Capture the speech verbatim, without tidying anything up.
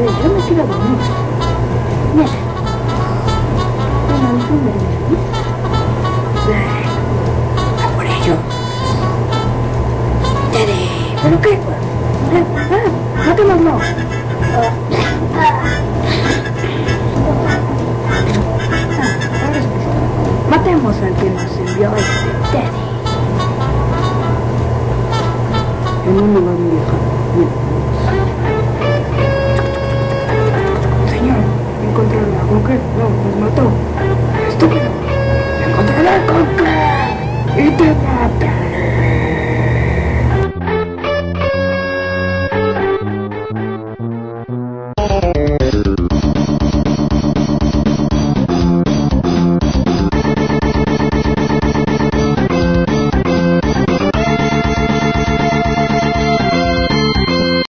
sé, yo me quiero dormir. Mira. Bueno, no son nervios. Ah, por ello. Teddy, ¿pero qué? Ah, ah, matémoslo. Ah, ah. Matemos al que nos envió este Teddy. En un lugar muy lejano. Señor, encontré el lago que no nos mató. Estúpido.